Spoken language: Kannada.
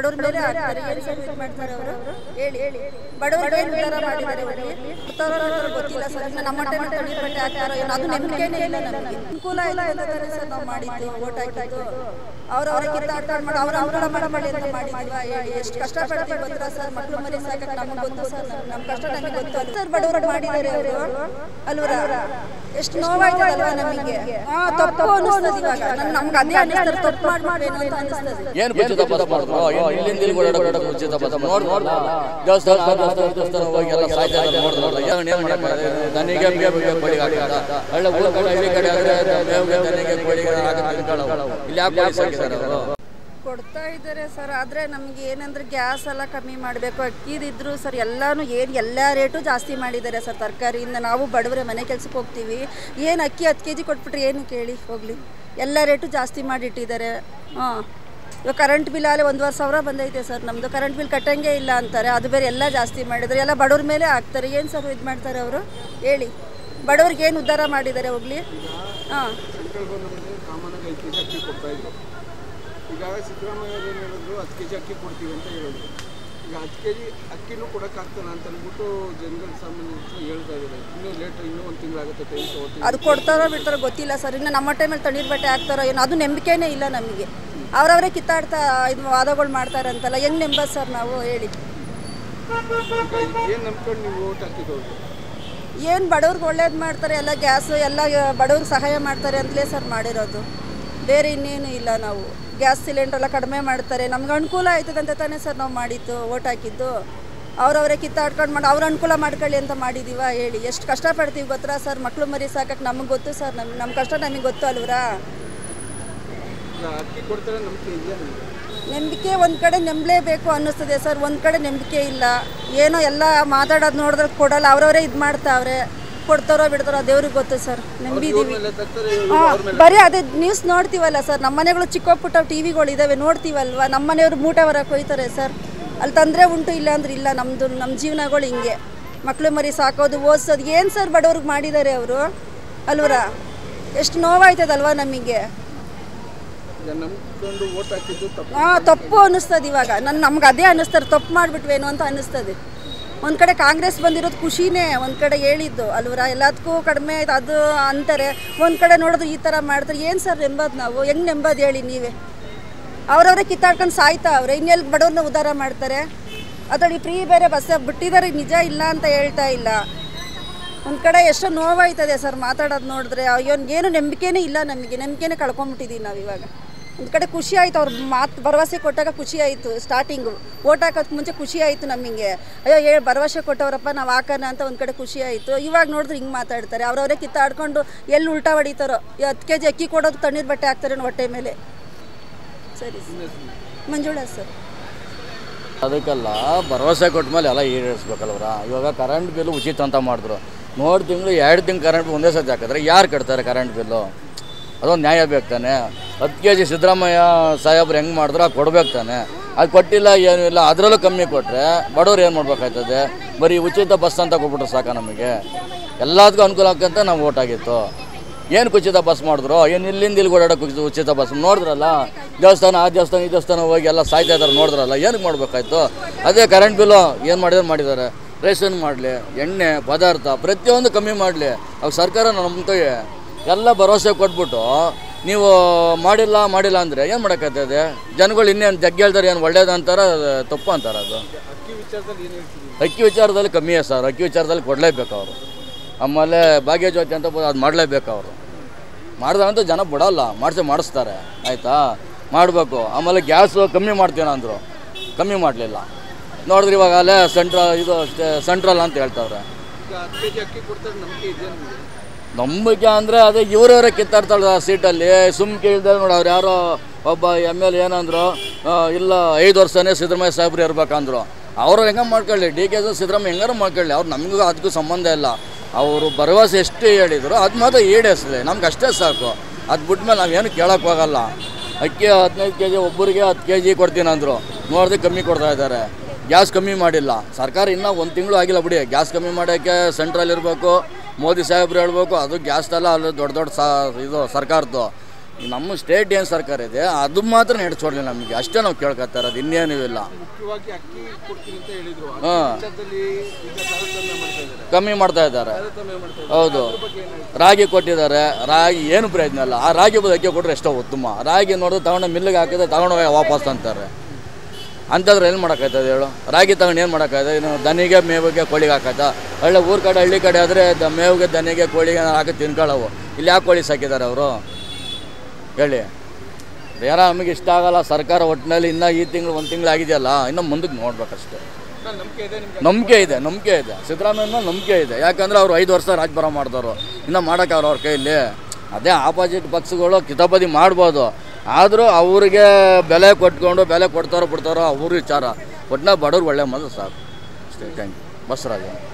ಬಡವ್ರ ಮೇಲೆ ಆಗ್ತಾರೆ ಏನು ಸರ್ವಿಸ್ ಮಾಡ್ತಾರೆ ಅವರು ಹೇಳಿ ಬಡವರಿಗೆ ಏನು ಉದ್ಧಾರ ಮಾಡಿದ್ದಾರೆ ಗೊತ್ತಿಲ್ಲ ಸರ್. ನಮ್ಮ ಹೊಟ್ಟೆ ತಣ್ಣೀರು ಬಟ್ಟೆ ಹಾಕ್ತಾರೋ ಏನೋ ಅದು ನಂಬಿಕೆನೇ ಇಲ್ಲ ನಮಗೆ. ಅನುಕೂಲ ಇಲ್ಲ ಅಂತ ಸರ್ ನಾವು ಮಾಡಿದ್ದು ಓಟ್ ಹಾಕಿದ್ದು. ಅವ್ರವ್ರ ಕಿತ್ತಾಟ ಮಾಡಿ ಅವ್ರ ಅನುಕೂಲ ಮಾಡಿ ಅಂತ ಮಾಡಿದ್ವಾ ಹೇಳಿ. ಎಷ್ಟು ಕಷ್ಟಪಡ್ತೀವಿ ಗೊತ್ತಾ ಸರ್. ಮಕ್ಕಳು ಮರಿ ಸಾಕಕ್ಕೆ ನಮಗೆ ಗೊತ್ತು ಸರ್. ನಮ್ಮ ಕಷ್ಟ ನಮಗೆ ಗೊತ್ತು ಸರ್. ಬಡವರು ಮಾಡಿದ್ದಾರೆ ಅವರು ಅಲ್ವರ. ಎಷ್ಟು ನೋವಾಯ್ತದಲ್ವಾ ನಮಗೆ. ತಪ್ಪು ಅನ್ನಿಸ್ತದೆ ಇವಾಗ. ನಮ್ಗೆ ಅದೇ ಅನ್ನಿಸ್ತಾರೆ ತಪ್ಪು ಮಾಡ್ಬೇಕೇನೋ ಅಂತ ಅನ್ನಿಸ್ತದೆ. ಏನು ಉಚಿತ ಬಸ್ ಮಾಡಿದ್ರು ಇಲ್ಲಿಂದ ಓಡಾಡೋಕೆ ಉಚಿತ ಬಸ್ ನೋಡ್ದ ದೇವಸ್ಥಾನ ಹೋಗಿ ಎಲ್ಲ ಸಾಯ್ತಾರೆ ನೋಡಿದ್ರೆ ಏನು ಮಾಡೋಕ್ಕೆ ದನಿಗೆ ಬಡಿ ಹಾಕ್ತಾರೆ. ಹಳ್ಳಿ ಹಳ್ಳಿ ಕಡೆ ಆದರೆ ದನಿಗೆ ಬಡಿ ಇಲ್ಲಿ ಯಾಕೆ ಕೊಡ್ತಾ ಇದ್ದಾರೆ ಸರ್. ಆದರೆ ನಮಗೆ ಏನಂದ್ರೆ ಗ್ಯಾಸ್ ಎಲ್ಲ ಕಮ್ಮಿ ಮಾಡಬೇಕು. ಅಕ್ಕಿದಿದ್ರು ಸರ್ ಎಲ್ಲನೂ ಎಲ್ಲ ರೇಟು ಜಾಸ್ತಿ ಮಾಡಿದ್ದಾರೆ ಸರ್. ತರಕಾರಿಯಿಂದ ನಾವು ಬಡವರೇ ಮನೆ ಕೆಲಸಕ್ಕೆ ಹೋಗ್ತೀವಿ. ಏನು ಅಕ್ಕಿ 10 kg ಕೊಟ್ಬಿಟ್ರೆ ಏನು ಕೇಳಿ ಹೋಗಲಿ. ಎಲ್ಲ ರೇಟು ಜಾಸ್ತಿ ಮಾಡಿಟ್ಟಿದ್ದಾರೆ. ಇವಾಗ ಕರೆಂಟ್ ಬಿಲ್ ಅಲ್ಲೇ 1,500 ಬಂದೈತೆ ಸರ್. ನಮ್ಮದು ಕರೆಂಟ್ ಬಿಲ್ ಕಟ್ಟಂಗೆ ಇಲ್ಲ ಅಂತಾರೆ. ಅದು ಬೇರೆ ಎಲ್ಲ ಜಾಸ್ತಿ ಮಾಡಿದ್ದಾರೆ. ಎಲ್ಲ ಬಡವ್ರ ಮೇಲೆ ಹಾಕ್ತಾರೆ. ಏನು ಸರ್ ಇದು ಮಾಡ್ತಾರೆ ಅವರು ಹೇಳಿ. ಬಡವ್ರಿಗೆ ಏನು ಉದ್ಧಾರ ಮಾಡಿದ್ದಾರೆ ಹೋಗಲಿ. ಈಗ ಸಿದ್ದರಾಮಯ್ಯ ಏನು ಹೇಳಿದ್ರು 10 kg ಅಕ್ಕಿ ಕೊಡ್ತೀವಿ ಅಂತ ಹೇಳಿದ್ರು. ಈಗ 10 kg ಅಕ್ಕಿನೂ ಕೊಡೋಕ್ಕಾಗ್ತಾನೆ ಅಂತ ಅಂದ್ಬಿಟ್ಟು ಜನಗಳ ಸಾಮಾನ್ಯರು ಹೇಳ್ತಾ ಇದ್ದಾರೆ. ಇನ್ನೂ ಲೇಟ್ ಇನ್ನೂ 1 ತಿಂಗಳಾಗುತ್ತೆ. ಅದು ಕೊಡ್ತಾರೋ ಬಿಡ್ತಾರೋ ಗೊತ್ತಿಲ್ಲ ಸರ್. ಇನ್ನು ನಮ್ಮ ಹೊಟ್ಟೆ ಮೇಲೆ ತಣ್ಣೀರು ಬಟ್ಟೆ ಹಾಕ್ತಾರೋ ಏನೋ ಅದು ನಂಬಿಕೆನೇ ಇಲ್ಲ ನಮಗೆ. ಅವರವರೇ ಕಿತ್ತಾಡ್ತಾ ಇದು ವಾದಗಳು ಮಾಡ್ತಾರಂತಲ್ಲ ಹೆಂಗೆ ನಂಬೋದು ಸರ್ ನಾವು ಹೇಳಿ. ಏನು ನಂಬ್ಕೊಂಡು ನೀವು ಓಟ್ ಹಾಕಿದವ್ರು? ಏನು ಬಡವ್ರಿಗೆ ಒಳ್ಳೇದು ಮಾಡ್ತಾರೆ. ಎಲ್ಲ ಗ್ಯಾಸು ಎಲ್ಲ ಬಡವ್ರಿಗೆ ಸಹಾಯ ಮಾಡ್ತಾರೆ ಅಂತಲೇ ಸರ್ ಮಾಡಿರೋದು. ಬೇರೆ ಇನ್ನೇನು ಇಲ್ಲ. ನಾವು ಗ್ಯಾಸ್ ಸಿಲಿಂಡ್ರೆಲ್ಲ ಕಡಿಮೆ ಮಾಡ್ತಾರೆ. ನಮ್ಗೆ ಅನುಕೂಲ ಆಯ್ತದೆ ಅಂತ ತಾನೇ ಸರ್ ನಾವು ಮಾಡಿದ್ದು ಓಟ್ ಹಾಕಿದ್ದು. ಅವ್ರವರೇ ಕಿತ್ತಾಡ್ಕೊಂಡು ಮಾಡಿ ಅವ್ರ ಅನುಕೂಲ ಮಾಡ್ಕೊಳ್ಳಿ ಅಂತ ಮಾಡಿದ್ದೀವ ಹೇಳಿ. ಎಷ್ಟು ಕಷ್ಟಪಡ್ತೀವಿ ಗೊತ್ತಾ ಸರ್. ಮಕ್ಕಳು ಮರಿ ಸಾಕಕ್ಕೆ ನಮಗೆ ಗೊತ್ತು ಸರ್. ನಮ್ಮ ಕಷ್ಟ ನಮಗೆ ಗೊತ್ತು ಅಲ್ವರಾ. ಅಕ್ಕಿ ಕೊಡ್ತಾರೆ ನಂಬಿಕೆ ಇದೆಯಾ? ನಂಬಿಕೆ ಒಂದು ಕಡೆ ನಂಬಲೇಬೇಕು ಅನ್ನಿಸ್ತದೆ ಸರ್. ಒಂದು ಕಡೆ ನಂಬಿಕೆ ಇಲ್ಲ. ಏನೋ ಎಲ್ಲ ಮಾತಾಡೋದು ನೋಡಿದ್ರೆ ಕೊಡಲ್ಲ. ಅವ್ರವರೇ ಇದು ಮಾಡ್ತಾವ್ರೆ. ಕೊಡ್ತಾರೋ ಬಿಡ್ತಾರೋ ದೇವ್ರಿಗೆ ಗೊತ್ತು ಸರ್. ನಂಬಿದ್ದೀವಿ. ಬರೀ ಅದೇ ನ್ಯೂಸ್ ನೋಡ್ತೀವಲ್ಲ ಸರ್. ನಮ್ಮ ಮನೆಗಳು ಚಿಕ್ಕ ಪುಟ್ಟ ಟಿವಿಗಳು ಇದ್ದಾವೆ ನೋಡ್ತೀವಲ್ವ. ನಮ್ಮ ಮನೆಯವರು ಮೂಟೆ ಹೊರಕ್ಕೆ ಹೋಯ್ತಾರೆ ಸರ್. ಅಲ್ಲಿ ತೊಂದರೆ ಉಂಟು ಇಲ್ಲ ಅಂದ್ರೆ ಇಲ್ಲ. ನಮ್ಮ ಜೀವನಗಳು ಹಿಂಗೆ. ಮಕ್ಕಳು ಮರಿ ಸಾಕೋದು ಓದಿಸೋದು ಏನು ಸರ್ ಬಡವ್ರಿಗೆ ಮಾಡಿದ್ದಾರೆ ಅವರು ಅಲ್ವರ. ಎಷ್ಟು ನೋವಾಯ್ತದಲ್ವ ನಮಗೆ. ತಪ್ಪು ಅನ್ನಿಸ್ತದೆ ಇವಾಗ. ನಮ್ಗೆ ಅದೇ ಅನ್ನಿಸ್ತಾರೆ ತಪ್ಪು ಮಾಡಿಬಿಟ್ವೇನೋ ಅಂತ ಅನ್ನಿಸ್ತದೆ. ಒಂದು ಕಡೆ ಕಾಂಗ್ರೆಸ್ ಬಂದಿರೋದು ಖುಷಿನೇ. ಒಂದು ಕಡೆ ಹೇಳಿದ್ದು ಅಲ್ವರ ಎಲ್ಲದಕ್ಕೂ ಕಡಿಮೆ ಆಯ್ತು ಅದು ಅಂತಾರೆ. ಒಂದು ಕಡೆ ನೋಡಿದ್ರೆ ಈ ಥರ ಮಾಡ್ತಾರೆ. ಏನು ಸರ್ ನೆಂಬೋದು ನಾವು ಹೆಂಗೆ ನೆಂಬೋದು ಹೇಳಿ ನೀವೇ. ಅವ್ರವರೇ ಕಿತ್ತಾಡ್ಕೊಂಡು ಸಾಯ್ತಾ ಅವ್ರೆ. ಇನ್ನೆಲ್ಲಿ ಬಡವ್ರನ್ನ ಉದ್ಧಾರ ಮಾಡ್ತಾರೆ. ಅದರಲ್ಲಿ ಫ್ರೀ ಬೇರೆ ಬಸ್ ಬಿಟ್ಟಿದ್ದಾರೆ. ನಿಜ ಇಲ್ಲ ಅಂತ ಹೇಳ್ತಾ ಇಲ್ಲ. ಒಂದು ಕಡೆ ಎಷ್ಟೋ ನೋವಾಯ್ತದೆ ಸರ್ ಮಾತಾಡೋದು ನೋಡಿದ್ರೆ. ಏನು ನಂಬಿಕೆನೇ ಇಲ್ಲ ನಮಗೆ. ನಂಬಿಕೆನೇ ಕಳ್ಕೊಂಬಿಟ್ಟಿದ್ದೀವಿ ನಾವು ಇವಾಗ. ಒಂದು ಕಡೆ ಖುಷಿ ಆಯಿತು. ಅವ್ರು ಭರವಸೆ ಕೊಟ್ಟಾಗ ಖುಷಿ ಆಯಿತು. ಸ್ಟಾರ್ಟಿಂಗು ಓಟ್ ಹಾಕೋದಕ್ಕೆ ಮುಂಚೆ ಖುಷಿ ಆಯಿತು ನಮಗೆ. ಅಯ್ಯೋ ಭರವಸೆ ಕೊಟ್ಟವರಪ್ಪ ನಾವು ಹಾಕೋಣ ಅಂತ ಒಂದು ಕಡೆ ಖುಷಿ ಆಯಿತು. ಇವಾಗ ನೋಡಿದ್ರೆ ಹಿಂಗೆ ಮಾತಾಡ್ತಾರೆ. ಅವ್ರವರೇ ಕಿತ್ತಾಡ್ಕೊಂಡು ಎಲ್ಲಿ ಉಲ್ಟಾ ಹೊಡಿತಾರೋ. 10 kg ಅಕ್ಕಿ ಕೊಡೋದು ತಣ್ಣೀರು ಬಟ್ಟೆ ಹಾಕ್ತಾರೆ ಹೊಟ್ಟೆ ಮೇಲೆ. ಸರಿ ಮಂಜುಳಾ ಸರ್. ಅದಕ್ಕೆಲ್ಲ ಭರವಸೆ ಕೊಟ್ಟ ಮೇಲೆ ಎಲ್ಲ ಈಡೇರಿಸ್ಬೇಕಲ್ವ್ರ. ಇವಾಗ ಕರೆಂಟ್ ಬಿಲ್ಲು ಉಚಿತ ಅಂತ ಮಾಡಿದ್ರು. ತಿಂಗಳು 2 ತಿಂಗಳು ಕರೆಂಟ್ ಬಿಲ್ ಒಂದೇ ಸತಿ ಹಾಕಿದ್ರೆ ಯಾರು ಕಟ್ತಾರೆ ಕರೆಂಟ್ ಬಿಲ್ಲು? ಅದೊಂದು ನ್ಯಾಯ ಬೇಕು ತಾನೆ. 10 kg ಸಿದ್ದರಾಮಯ್ಯ ಸಾಹೇಬ್ರು ಹೆಂಗೆ ಮಾಡಿದ್ರು ಅದು ಕೊಡ್ಬೇಕು ತಾನೆ. ಅದು ಕೊಟ್ಟಿಲ್ಲ ಏನೂ ಇಲ್ಲ. ಅದರಲ್ಲೂ ಕಮ್ಮಿ ಕೊಟ್ಟರೆ ಬಡವ್ರು ಏನು ಮಾಡ್ಬೇಕಾಯ್ತದೆ. ಬರೀ ಉಚಿತ ಬಸ್ ಅಂತ ಕೊಟ್ಬಿಟ್ರೆ ಸಾಕ ನಮಗೆ. ಎಲ್ಲದಕ್ಕೂ ಅನುಕೂಲ ಆಗಂತ ನಾವು ಓಟ್ ಆಗಿತ್ತು. ಏನು ಉಚಿತ ಬಸ್ ಮಾಡಿದ್ರು? ಏನು ಇಲ್ಲಿಂದ ಇಲ್ಲಿ ಓಡಾಡೋಕೆ ಉಚಿತ ಬಸ್ ನೋಡಿದ್ರಲ್ಲ. ದೇವಸ್ಥಾನ ಆ ದೇವಸ್ಥಾನ ಈ ದೇವಸ್ಥಾನ ಹೋಗಿ ಎಲ್ಲ ಸಾಯ್ತಾ ಇದ್ದಾರೆ ನೋಡಿದ್ರಲ್ಲ. ಏನಕ್ಕೆ ಮಾಡಬೇಕಾಯ್ತು? ಅದೇ ಕರೆಂಟ್ ಬಿಲ್ಲು ಏನು ಮಾಡಿದ್ದಾರೆ. ರೇಷನ್ ಮಾಡಲಿ, ಎಣ್ಣೆ ಪದಾರ್ಥ ಪ್ರತಿಯೊಂದು ಕಮ್ಮಿ ಮಾಡಲಿ. ಅವಾಗ ಸರ್ಕಾರ ನಂಬ್ತೇವೆ. ಎಲ್ಲ ಭರವಸೆ ಕೊಟ್ಬಿಟ್ಟು ನೀವು ಮಾಡಿಲ್ಲ ಅಂದರೆ ಏನು ಮಾಡೋಕ್ಕಾಗ್ತದೆ? ಜನಗಳು ಇನ್ನೇನು ಜಗ್ಗಿ ಹೇಳ್ತಾರೆ. ಏನು ಒಳ್ಳೇದು ಅಂತಾರೆ ತಪ್ಪು ಅಂತಾರೆ. ಅದು ಅಕ್ಕಿ ವಿಚಾರದಲ್ಲಿ ಕಮ್ಮಿಯೇ ಸರ್. ಅಕ್ಕಿ ವಿಚಾರದಲ್ಲಿ ಕೊಡಲೇಬೇಕು ಅವರು. ಆಮೇಲೆ ಭಾಗ್ಯಜ್ಯೋತಿ ಅಂತ ಅದು ಮಾಡಲೇಬೇಕು ಅವರು. ಮಾಡ್ದಂತೂ ಜನ ಬಿಡೋಲ್ಲ. ಮಾಡಿಸ್ತಾರೆ ಆಯಿತಾ. ಮಾಡಬೇಕು. ಆಮೇಲೆ ಗ್ಯಾಸು ಕಮ್ಮಿ ಮಾಡ್ತೀನ ಅಂದರು. ಕಮ್ಮಿ ಮಾಡಲಿಲ್ಲ ನೋಡಿದ್ರೆ ಇವಾಗ ಅಲ್ಲೇ ಸೆಂಟ್ರಲ್ ಅಂತ ಹೇಳ್ತಾವ್ರೆ. ನಂಬಿಕೆ ಅಂದರೆ ಅದೇ ಇವರವರೇ ಕಿತ್ತಾಡ್ತಾಳೆ ಸೀಟಲ್ಲಿ. ಕೇಳಿದ್ರೆ ನೋಡಿ ಅವ್ರು ಯಾರೋ ಒಬ್ಬ ML ಏನಂದ್ರು, ಇಲ್ಲ 5 ವರ್ಷನೇ ಸಿದ್ದರಾಮಯ್ಯ ಸಾಹೇಬ್ರು ಇರ್ಬೇಕಂದ್ರು. ಅವರು ಹೆಂಗೆ ಮಾಡ್ಕೊಳ್ಳಿ. DK ಸಿದ್ದರಾಮಯ್ಯ ಹೆಂಗಾರು ಮಾಡ್ಕೊಳ್ಳಿ. ಅವ್ರು ನಮಗೂ ಅದಕ್ಕೂ ಸಂಬಂಧ ಇಲ್ಲ. ಅವರು ಭರವಸೆ ಎಷ್ಟು ಹೇಳಿದ್ರು ಅದು ಮಾತ್ರ ಈಡೇರಿಸಲಿ. ನಮ್ಗೆ ಅಷ್ಟೇ ಸಾಕು. ಅದು ಬಿಟ್ಮೇಲೆ ನಾವೇನು ಕೇಳೋಕ್ಕೆ ಹೋಗಲ್ಲ. ಅಕ್ಕಿ 15 kg ಒಬ್ಬರಿಗೆ 10 kg ಕೊಡ್ತೀನಿ ಅಂದರು. ನೋಡಿದ್ರೆ ಕಮ್ಮಿ ಕೊಡ್ತಾ ಇದ್ದಾರೆ. ಗ್ಯಾಸ್ ಕಮ್ಮಿ ಮಾಡಿಲ್ಲ ಸರ್ಕಾರ. ಇನ್ನೂ 1 ತಿಂಗಳು ಆಗಿಲ್ಲ ಬಿಡಿ. ಗ್ಯಾಸ್ ಕಮ್ಮಿ ಮಾಡೋಕ್ಕೆ ಸೆಂಟ್ರಲ್ ಇರಬೇಕು. ಮೋದಿ ಸಾಹೇಬ್ರು ಹೇಳ್ಬೇಕು. ಅದು ಗ್ಯಾಸ್ ಎಲ್ಲ ಅಲ್ಲಿ ದೊಡ್ಡ ಇದು ಸರ್ಕಾರದ್ದು. ನಮ್ಮ ಸ್ಟೇಟ್ ಏನು ಸರ್ಕಾರ ಇದೆ ಅದು ಮಾತ್ರ ನಡೆಸ್ಕೊಡ್ಲಿ ನಮಗೆ, ಅಷ್ಟೇ ನಾವು ಕೇಳ್ಕೊತಾ ಇರೋದು, ಇನ್ನೇನೂ ಇಲ್ಲ. ಮುಖ್ಯವಾಗಿ ಅಕ್ಕಿ ಕೊಡ್ತೀನಿ ಅಂತ ಹೇಳಿದ್ರು, ಹಾಂ ಈಗ ಕಮ್ಮಿ ಮಾಡ್ತಾ ಇದ್ದಾರೆ. ಹೌದು, ಅದ್ರ ಬಗ್ಗೆ ಏನಾಯ್ತು? ರಾಗಿ ಕೊಟ್ಟಿದ್ದಾರೆ, ರಾಗಿ ಏನು ಪ್ರಯೋಜನ ಇಲ್ಲ. ಆ ರಾಗಿ ಬದಲು ಅಕ್ಕಿ ಕೊಟ್ಟರೆ ಎಷ್ಟೋ ಉತ್ತಮ. ರಾಗಿ ನೋಡಿದ್ರೆ ತಗೊಂಡು ಮಿಲ್ಲಿಗೆ ಹಾಕಿದ್ರೆ ತಗೊಂಡು ವಾಪಸ್ ಅಂತಾರೆ. ಅಂಥದ್ರೆ ಏನು ಮಾಡೋಕ್ಕಾಯ್ತದೆ ಹೇಳು? ರಾಗಿ ತಗೊಂಡು ಏನು ಮಾಡೋಕ್ಕಾಯ್ತದೆ? ಇನ್ನು ದನಿಗೆ ಮೇವಿಗೆ ಕೋಳಿಗೆ ಹಾಕೈತಾ? ಒಳ್ಳೆ ಊರ ಕಡೆ ಹಳ್ಳಿ ಕಡೆ ಆದರೆ ಮೇವಿಗೆ ದನಿಗೆ ಕೋಳಿಗೆ ಹಾಕಿ ತಿನ್ಕೊಳ್ಳವು. ಇಲ್ಲಿ ಯಾಕೆ ಕೋಳಿ ಸಾಕಿದ್ದಾರೆ ಅವರು ಹೇಳಿ? ಯಾರೋ ನಮಗೆ ಇಷ್ಟ ಆಗಲ್ಲ ಸರ್ಕಾರ ಒಟ್ಟಿನಲ್ಲಿ. ಇನ್ನೂ ಈ ತಿಂಗಳು ಒಂದು ತಿಂಗಳು ಆಗಿದೆಯಲ್ಲ, ಇನ್ನೂ ಮುಂದಕ್ಕೆ ನೋಡ್ಬೇಕಷ್ಟೇ. ನಂಬಿಕೆ ಇದೆ ಸಿದ್ದರಾಮಯ್ಯ ನಂಬಿಕೆ ಇದೆ. ಯಾಕಂದರೆ ಅವರು 5 ವರ್ಷ ರಾಜಭಾರ ಮಾಡಿದವರು, ಇನ್ನೂ ಮಾಡೋಕ್ಕಾವ್ರು ಅವ್ರ ಕೈಯಲ್ಲಿ. ಅದೇ ಆಪೋಸಿಟ್ ಪಕ್ಷಗಳು ಕಿತಾಪತಿ ಮಾಡ್ಬೋದು, ಆದರೂ ಅವ್ರಿಗೆ ಬೆಲೆ ಕೊಡ್ತಾರೋ ಬಿಡ್ತಾರೋ ಅವ್ರ ವಿಚಾರ. ಒಟ್ಟಿನ ಬಡವ್ರು ಒಳ್ಳೆ ಮೊದಲು ಸಾಕು ಅಷ್ಟೇ. Thank you. ಬಸವರಾಜ.